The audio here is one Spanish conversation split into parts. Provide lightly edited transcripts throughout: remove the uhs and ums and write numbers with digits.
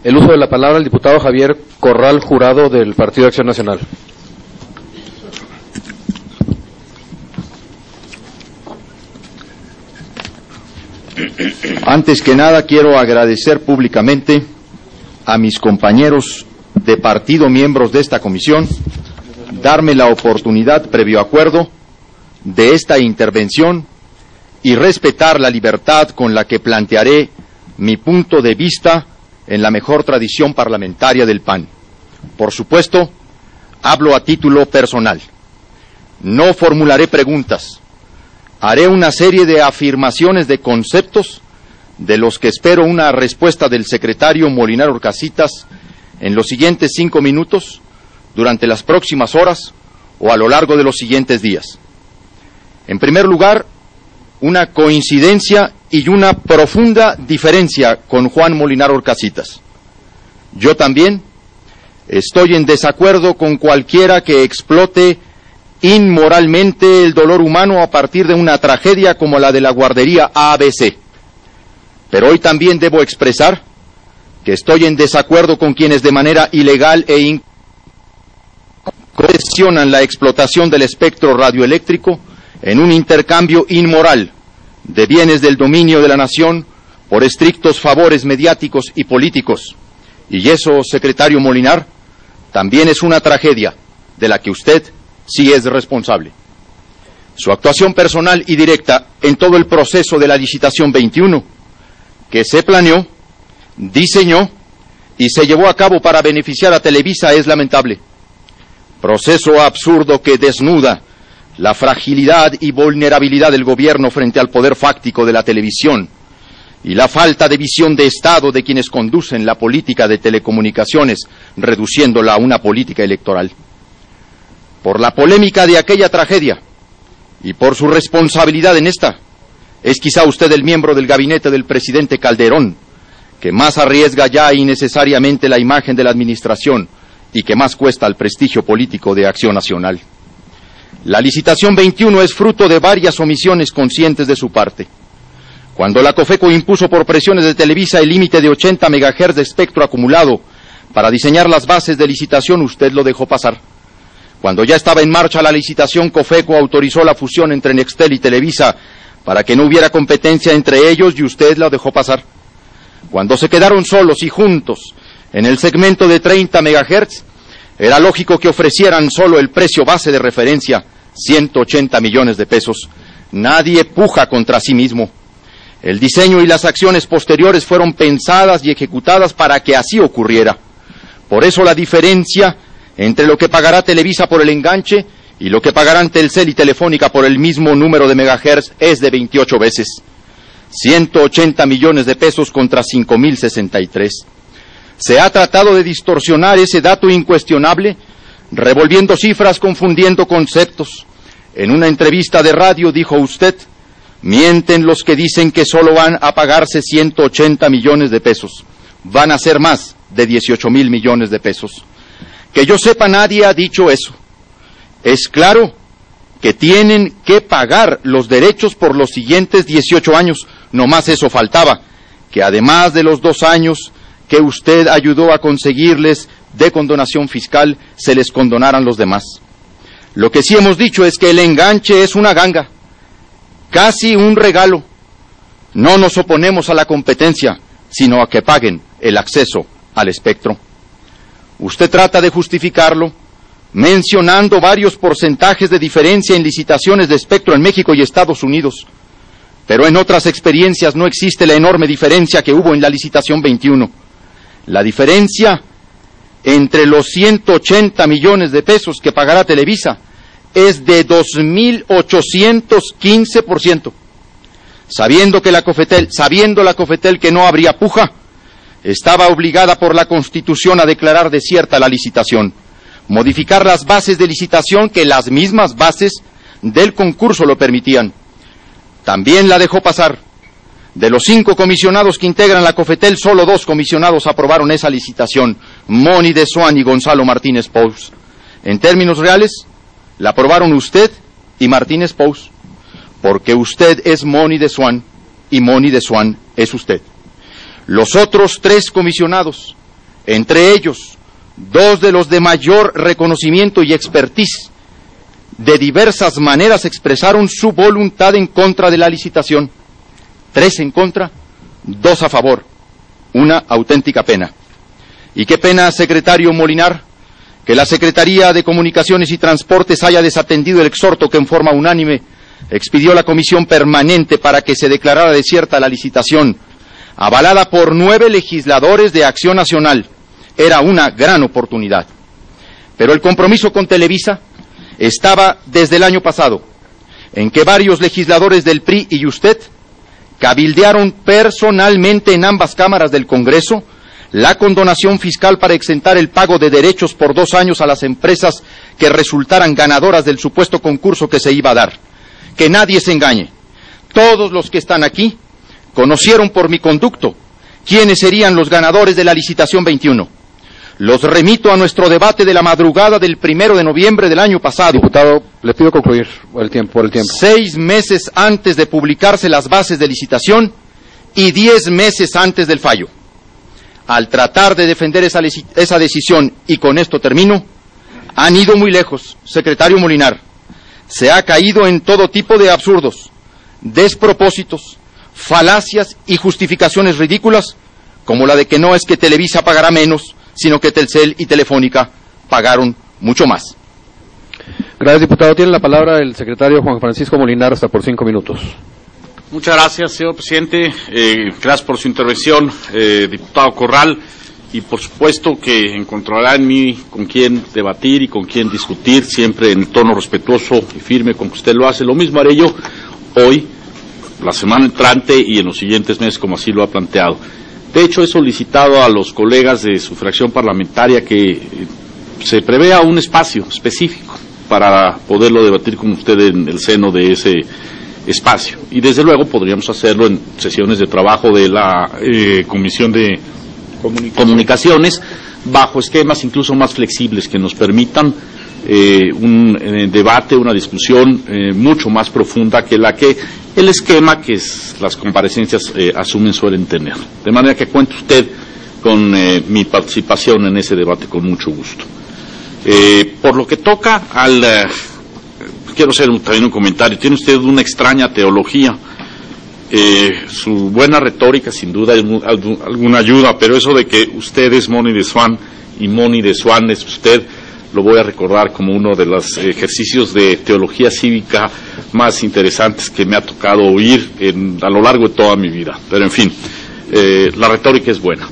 El uso de la palabra al diputado Javier Corral Jurado del Partido de Acción Nacional. Antes que nada quiero agradecer públicamente a mis compañeros de partido, miembros de esta comisión, darme la oportunidad, previo acuerdo, de esta intervención y respetar la libertad con la que plantearé mi punto de vista en la mejor tradición parlamentaria del PAN. Por supuesto, hablo a título personal. No formularé preguntas. Haré una serie de afirmaciones de conceptos de los que espero una respuesta del secretario Molinar Horcasitas en los siguientes 5 minutos, durante las próximas horas o a lo largo de los siguientes días. En primer lugar, una coincidencia y una profunda diferencia con Juan Molinar Horcasitas. Yo también estoy en desacuerdo con cualquiera que explote inmoralmente el dolor humano a partir de una tragedia como la de la guardería ABC. Pero hoy también debo expresar que estoy en desacuerdo con quienes de manera ilegal e cuestionan la explotación del espectro radioeléctrico en un intercambio inmoral de bienes del dominio de la nación por estrictos favores mediáticos y políticos. Y eso, secretario Molinar, también es una tragedia de la que usted sí es responsable. Su actuación personal y directa en todo el proceso de la licitación 21, que se planeó, diseñó y se llevó a cabo para beneficiar a Televisa, es lamentable. Proceso absurdo que desnuda la fragilidad y vulnerabilidad del gobierno frente al poder fáctico de la televisión y la falta de visión de Estado de quienes conducen la política de telecomunicaciones, reduciéndola a una política electoral. Por la polémica de aquella tragedia y por su responsabilidad en esta, es quizá usted el miembro del gabinete del presidente Calderón que más arriesga ya innecesariamente la imagen de la administración y que más cuesta al prestigio político de Acción Nacional. La licitación 21 es fruto de varias omisiones conscientes de su parte. Cuando la COFECO impuso por presiones de Televisa el límite de 80 MHz de espectro acumulado para diseñar las bases de licitación, usted lo dejó pasar. Cuando ya estaba en marcha la licitación, COFECO autorizó la fusión entre Nextel y Televisa para que no hubiera competencia entre ellos y usted la dejó pasar. Cuando se quedaron solos y juntos en el segmento de 30 MHz, era lógico que ofrecieran solo el precio base de referencia, 180 millones de pesos. Nadie puja contra sí mismo. El diseño y las acciones posteriores fueron pensadas y ejecutadas para que así ocurriera. Por eso la diferencia entre lo que pagará Televisa por el enganche y lo que pagarán Telcel y Telefónica por el mismo número de megahertz es de 28 veces. 180 millones de pesos contra 5.063. Se ha tratado de distorsionar ese dato incuestionable, revolviendo cifras, confundiendo conceptos. En una entrevista de radio dijo usted: mienten los que dicen que solo van a pagarse 180 millones de pesos. Van a ser más de 18.000 millones de pesos. Que yo sepa, nadie ha dicho eso. Es claro que tienen que pagar los derechos por los siguientes 18 años. No más eso faltaba, que además de los 2 años que usted ayudó a conseguirles de condonación fiscal, se les condonaran los demás. Lo que sí hemos dicho es que el enganche es una ganga, casi un regalo. No nos oponemos a la competencia, sino a que paguen el acceso al espectro. Usted trata de justificarlo mencionando varios porcentajes de diferencia en licitaciones de espectro en México y Estados Unidos, pero en otras experiencias no existe la enorme diferencia que hubo en la licitación 21. La diferencia entre los 180 millones de pesos que pagará Televisa es de 2.815%. Sabiendo la COFETEL que no habría puja, estaba obligada por la Constitución a declarar desierta la licitación, modificar las bases de licitación que las mismas bases del concurso lo permitían. También la dejó pasar. De los 5 comisionados que integran la COFETEL, solo 2 comisionados aprobaron esa licitación, Moni de Swan y Gonzalo Martínez Pous. En términos reales, la aprobaron usted y Martínez Pous, porque usted es Moni de Swan y Moni de Swan es usted. Los otros 3 comisionados entre ellos 2 de los de mayor reconocimiento y expertise, de diversas maneras expresaron su voluntad en contra de la licitación. 3 en contra, 2 a favor. Una auténtica pena. Y qué pena, secretario Molinar, que la Secretaría de Comunicaciones y Transportes haya desatendido el exhorto que en forma unánime expidió la Comisión Permanente para que se declarara desierta la licitación, avalada por 9 legisladores de Acción Nacional. Era una gran oportunidad. Pero el compromiso con Televisa estaba desde el año pasado, en que varios legisladores del PRI y usted cabildearon personalmente en ambas cámaras del Congreso la condonación fiscal para exentar el pago de derechos por 2 años a las empresas que resultaran ganadoras del supuesto concurso que se iba a dar. Que nadie se engañe. Todos los que están aquí conocieron por mi conducto quiénes serían los ganadores de la licitación 21. Los remito a nuestro debate de la madrugada del 1 de noviembre del año pasado. Diputado, le pido concluir por el tiempo. 6 meses antes de publicarse las bases de licitación y 10 meses antes del fallo. Al tratar de defender esa decisión, y con esto termino, han ido muy lejos, secretario Molinar. Se ha caído en todo tipo de absurdos, despropósitos, falacias y justificaciones ridículas, como la de que no es que Televisa pagará menos, sino que Telcel y Telefónica pagaron mucho más. Gracias, diputado. Tiene la palabra el secretario Juan Francisco Molinar, hasta por 5 minutos. Muchas gracias, señor presidente. Gracias por su intervención, diputado Corral. Y por supuesto que encontrará en mí con quién debatir y con quién discutir, siempre en tono respetuoso y firme con que usted lo hace. Lo mismo haré yo hoy, la semana entrante y en los siguientes meses, como así lo ha planteado. De hecho, he solicitado a los colegas de su fracción parlamentaria que se prevea un espacio específico para poderlo debatir con usted en el seno de ese espacio. Y desde luego podríamos hacerlo en sesiones de trabajo de la Comisión de Comunicaciones, bajo esquemas incluso más flexibles que nos permitan un debate, una discusión mucho más profunda que la que el esquema que las comparecencias asumen suelen tener. De manera que cuente usted con mi participación en ese debate con mucho gusto. Por lo que toca quiero hacer también un comentario. Tiene usted una extraña teología. Su buena retórica sin duda es alguna ayuda, pero eso de que usted es Moni de Swan y Moni de Swan es usted, lo voy a recordar como uno de los ejercicios de teología cívica más interesantes que me ha tocado oír a lo largo de toda mi vida. Pero en fin, la retórica es buena.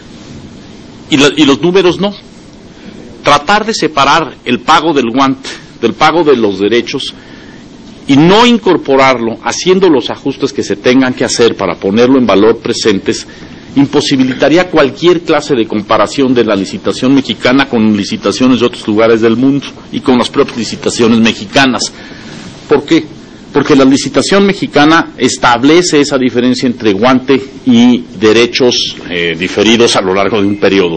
Y los números no. Tratar de separar el pago del guante del pago de los derechos y no incorporarlo, haciendo los ajustes que se tengan que hacer para ponerlo en valor presentes, imposibilitaría cualquier clase de comparación de la licitación mexicana con licitaciones de otros lugares del mundo y con las propias licitaciones mexicanas. ¿Por qué? Porque la licitación mexicana establece esa diferencia entre guante y derechos diferidos a lo largo de un periodo.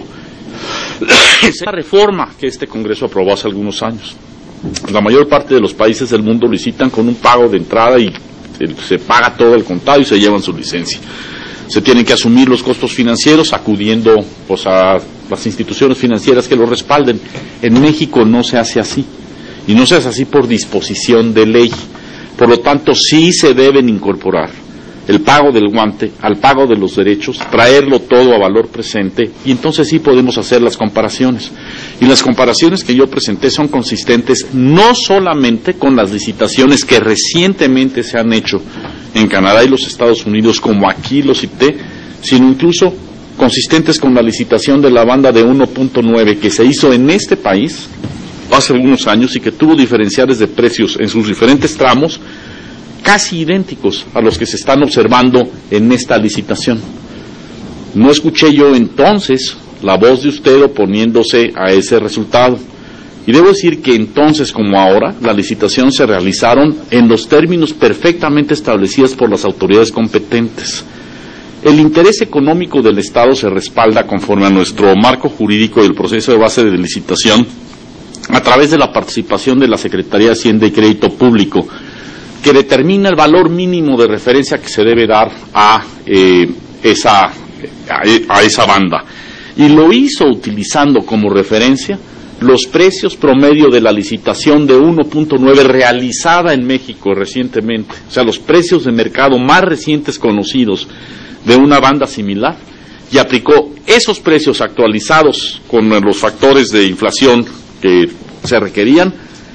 Esa reforma que este Congreso aprobó hace algunos años. La mayor parte de los países del mundo licitan con un pago de entrada y se paga todo el contado y se llevan su licencia. Se tienen que asumir los costos financieros acudiendo a las instituciones financieras que lo respalden. En México no se hace así, y no se hace así por disposición de ley. Por lo tanto, sí se deben incorporar el pago del guante al pago de los derechos, traerlo todo a valor presente, y entonces sí podemos hacer las comparaciones. Y las comparaciones que yo presenté son consistentes no solamente con las licitaciones que recientemente se han hecho en Canadá y los Estados Unidos, como aquí lo cité, sino incluso consistentes con la licitación de la banda de 1.9 que se hizo en este país hace algunos años y que tuvo diferenciales de precios en sus diferentes tramos casi idénticos a los que se están observando en esta licitación. No escuché yo entonces la voz de usted oponiéndose a ese resultado. Y debo decir que entonces, como ahora, la licitación se realizaron en los términos perfectamente establecidos por las autoridades competentes. El interés económico del Estado se respalda conforme a nuestro marco jurídico y el proceso de base de licitación a través de la participación de la Secretaría de Hacienda y Crédito Público, que determina el valor mínimo de referencia que se debe dar a esa banda. y lo hizo utilizando como referencia los precios promedio de la licitación de 1.9 realizada en México recientemente, o sea, los precios de mercado más recientes conocidos de una banda similar, y aplicó esos precios actualizados con los factores de inflación que se requerían,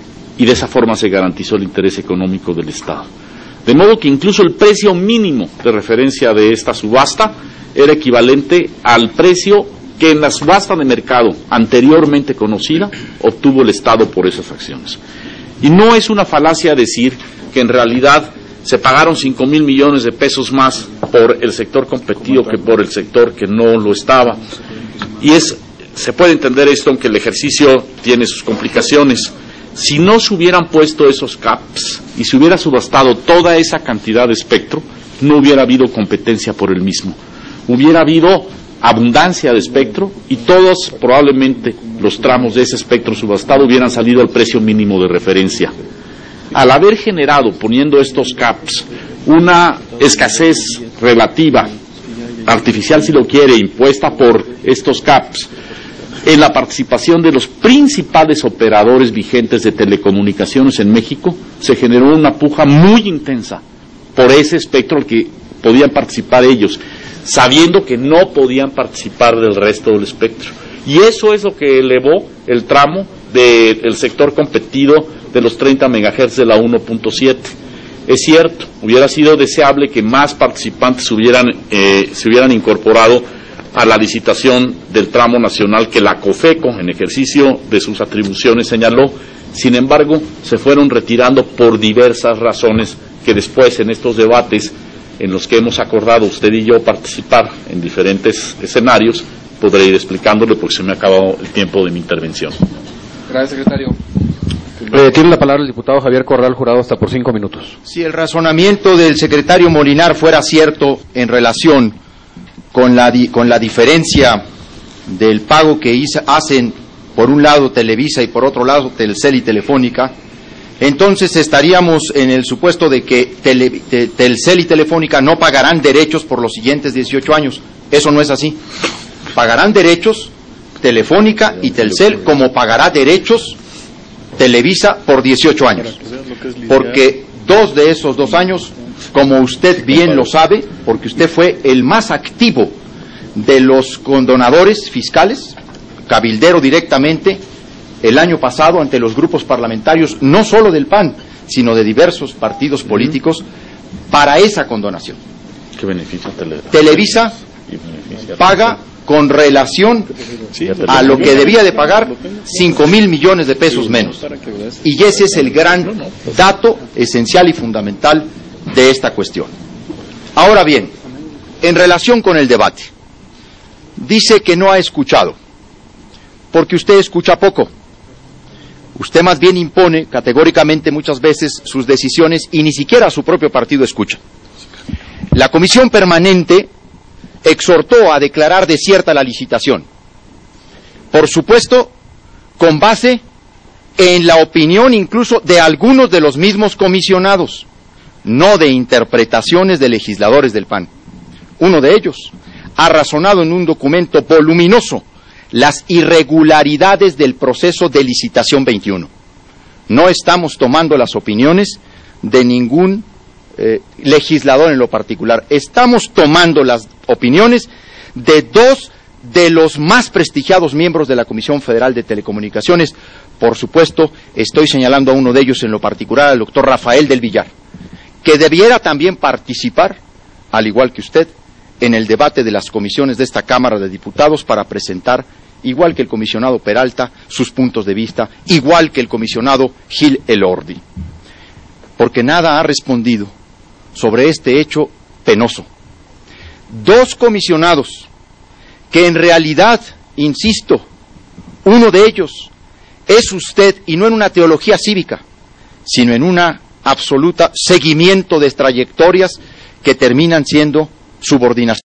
y de esa forma se garantizó el interés económico del Estado. De modo que incluso el precio mínimo de referencia de esta subasta era equivalente al precio que en la subasta de mercado anteriormente conocida obtuvo el Estado por esas acciones. Y no es una falacia decir que en realidad se pagaron 5,000 millones de pesos más por el sector competido que por el sector que no lo estaba. Y se puede entender esto, aunque el ejercicio tiene sus complicaciones. Si no se hubieran puesto esos caps y se hubiera subastado toda esa cantidad de espectro, no hubiera habido competencia por el mismo. Hubiera habido abundancia de espectro y todos probablemente los tramos de ese espectro subastado hubieran salido al precio mínimo de referencia. Al haber generado, poniendo estos caps, una escasez relativa, artificial si lo quiere, impuesta por estos caps, en la participación de los principales operadores vigentes de telecomunicaciones en México, se generó una puja muy intensa por ese espectro al que podían participar ellos, sabiendo que no podían participar del resto del espectro. Y eso es lo que elevó el tramo del sector competido de los 30 MHz de la 1.7. Es cierto, hubiera sido deseable que más participantes se hubieran incorporado a la licitación del tramo nacional que la COFECO, en ejercicio de sus atribuciones, señaló. Sin embargo, se fueron retirando por diversas razones que después, en estos debates en los que hemos acordado usted y yo participar en diferentes escenarios, podré ir explicándole porque se me ha acabado el tiempo de mi intervención. Gracias, secretario. Tiene la palabra el diputado Javier Corral Jurado hasta por 5 minutos. Si el razonamiento del secretario Molinar fuera cierto en relación con la diferencia del pago que hacen por un lado Televisa y por otro lado Telcel y Telefónica, entonces estaríamos en el supuesto de que Telcel y Telefónica no pagarán derechos por los siguientes 18 años. Eso no es así. Pagarán derechos Telefónica y Telcel como pagará derechos Televisa por 18 años. Porque 2 de esos 2 años, como usted bien lo sabe, porque usted fue el más activo de los condonadores fiscales, cabildero directamente, el año pasado ante los grupos parlamentarios, no solo del PAN, sino de diversos partidos políticos, para esa condonación. ¿Qué beneficia Televisa paga con relación a lo que debía de pagar 5,000 millones de pesos menos. Y ese es el gran dato esencial y fundamental de esta cuestión. Ahora bien, en relación con el debate, dice que no ha escuchado, porque usted escucha poco. Usted más bien impone categóricamente muchas veces sus decisiones y ni siquiera a su propio partido escucha. La Comisión Permanente exhortó a declarar desierta la licitación. Por supuesto, con base en la opinión incluso de algunos de los mismos comisionados, no de interpretaciones de legisladores del PAN. Uno de ellos ha razonado en un documento voluminoso las irregularidades del proceso de licitación 21. No estamos tomando las opiniones de ningún legislador en lo particular. Estamos tomando las opiniones de 2 de los más prestigiados miembros de la Comisión Federal de Telecomunicaciones. Por supuesto, estoy señalando a uno de ellos en lo particular, al doctor Rafael del Villar, que debiera también participar, al igual que usted, en el debate de las comisiones de esta Cámara de Diputados para presentar, igual que el comisionado Peralta, sus puntos de vista, igual que el comisionado Gil Elordi. Porque nada ha respondido sobre este hecho penoso. 2 comisionados que en realidad, insisto, uno de ellos es usted, y no en una teología cívica, sino en una absoluta seguimiento de trayectorias que terminan siendo subordinación.